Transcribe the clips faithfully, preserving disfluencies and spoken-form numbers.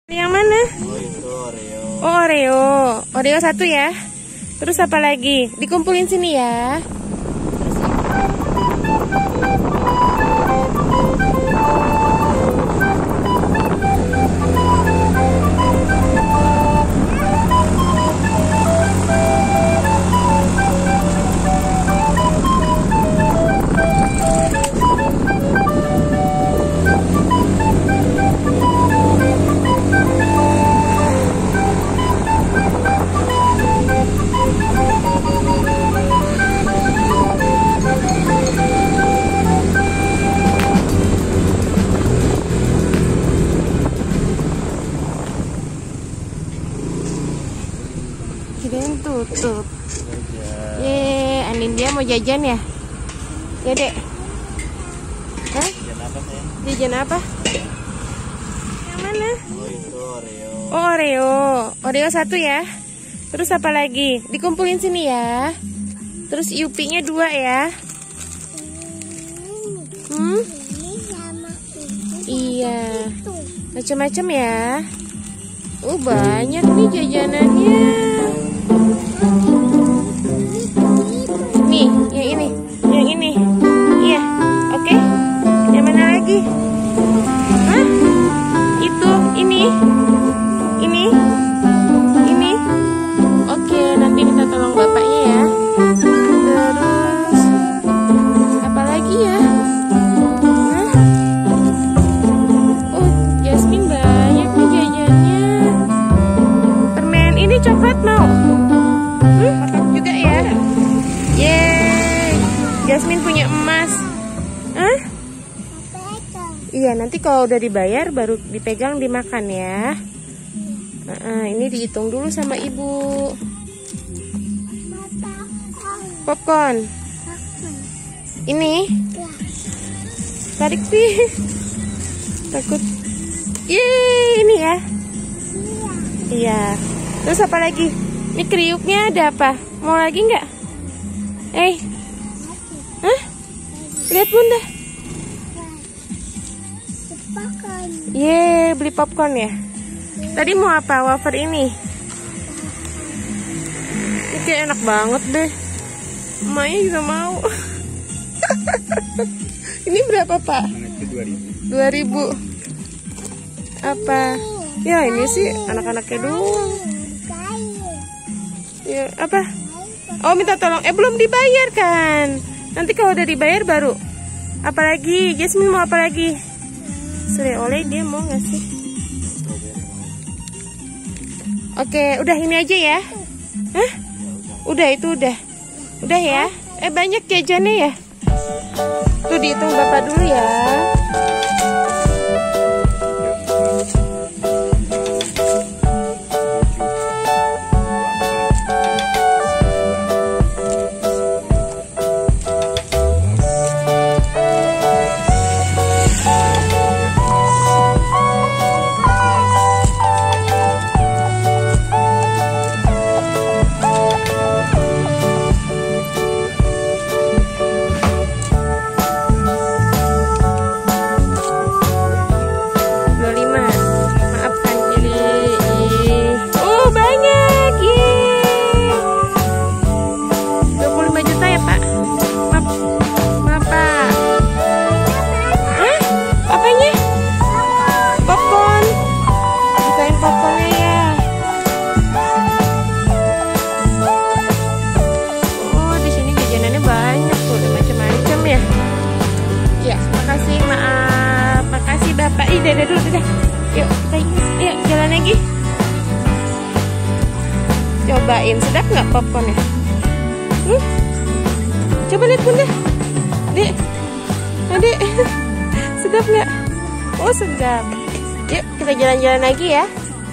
Yang mana? Oh, itu Oreo. Oh, Oreo. Oreo satu ya. Terus apa lagi? Dikumpulin sini ya. Kirain tutup. Ye, Anin dia mau jajan ya? Ya, Dek. Hah? Jajan apa, sayang? Jajan apa? Yang mana? Oh, itu Oreo. Oh, Oreo. Oreo satu ya. Terus apa lagi? Dikumpulin sini ya. Terus Yupi-nya dua ya. Hmm? Iya. Macam-macam ya. Oh, banyak nih jajanannya. Nih, yang ini. Yang ini. Iya. Oke. Yang mana lagi? Hah? Itu, ini. Ini. Ini. Oke, nanti minta tolong bapaknya ya. Terus apa lagi ya? Hah? Oh, Jasmine banyak nih jajannya. Permen ini coklat mau? Hmm, coklat juga ya. Yeay, Jasmine punya emas. Hah? Iya, nanti kalau udah dibayar baru dipegang dimakan ya. Nah, ini dihitung dulu sama ibu. Popcorn. Ini. Tarik sih. Takut. Yeay, ini ya. Iya. Terus apa lagi? Ini kriuknya ada apa? Mau lagi nggak? Eh. Hah? Lihat Bunda. Yeay, beli popcorn ya. Tadi mau apa? Wafer ini. Ini kayak enak banget deh. Emaknya juga mau. Ini berapa, Pak? dua ribu. Apa? Ya ini sih anak-anaknya doang. Ya, apa? Oh, minta tolong. Eh, belum dibayar kan? Nanti kalau udah dibayar baru. Apalagi? Jasmine mau apa lagi? Sore oleh dia mau ngasih. Oke, udah ini aja ya. Hah? Udah itu udah. Udah ya. Eh, banyak jajannya ya. Tuh dihitung Bapak dulu ya. Dadah dulu, dadah. Yuk, yuk, jalan lagi. Cobain, sedap nggak popcornnya? Hmm? Coba lihat Bunda. Dek, adek, sedap nggak? Oh, sedap. Yuk, kita jalan-jalan lagi ya.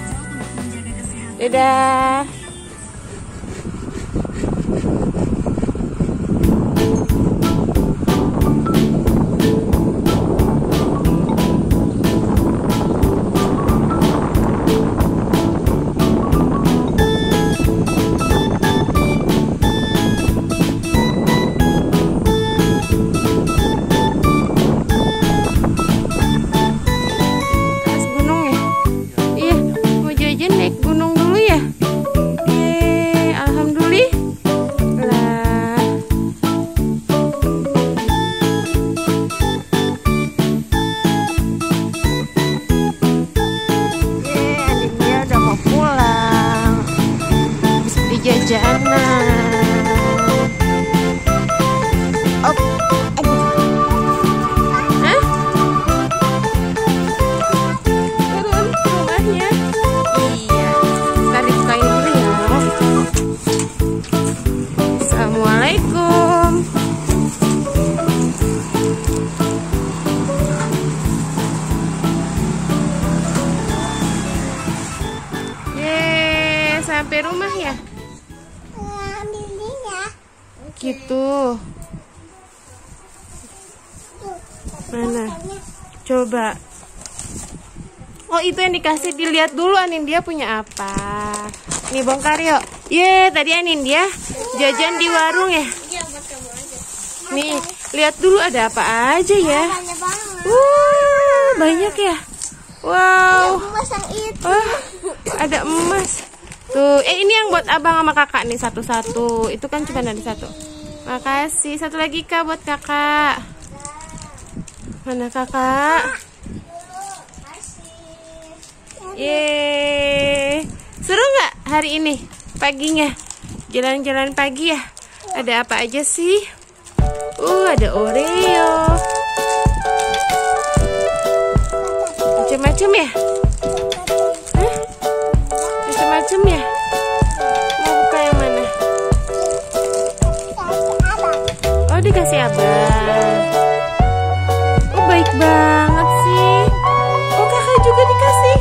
Dadah. aja anak. Op. Hah? Turun ke rumahnya. Iya. Tarik kain dulu ya. Assalamualaikum. Yeay, sampai rumah ya? Gitu. Mana? Coba. Oh, itu yang dikasih, dilihat dulu Anindya punya apa. Nih bongkar yuk. Ye, tadi Anindya jajan di warung ya. Nih, lihat dulu ada apa aja ya. Uh, banyak ya. Wow. Wah, ada emas. Tuh, eh ini yang buat abang sama kakak nih satu-satu. Itu kan cuma ada satu. Makasih. Satu lagi Kak buat kakak. Mana kakak? Yeay. Seru nggak hari ini? Paginya jalan-jalan pagi ya. Ada apa aja sih? Uh, ada Oreo. Macam-macam ya? Hah? Macam-macam ya? Mau buka yang mana? Oh, dikasih abang. Oh, baik banget sih. Oh, kakak juga dikasih.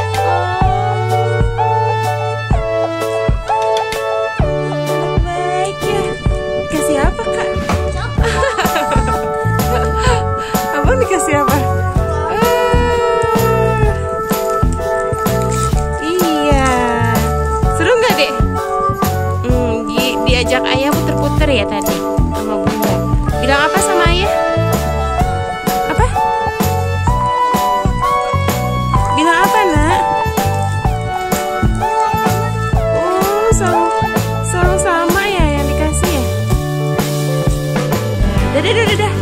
Oh, baik ya. Dikasih apa, Kak? Abang dikasih apa? Diajak ayah puter-puter ya tadi sama bunda. Bilang apa sama ayah? Apa? Bilang apa nak? Oh, selalu, selalu sama ya yang dikasih ya. Dadah, dadah, dadah,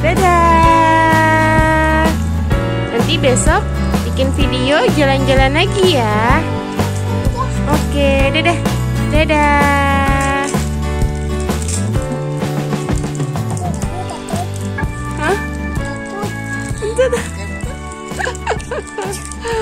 dadah. Nanti besok bikin video jalan-jalan lagi ya. Oke, dadah, dadah. Hah?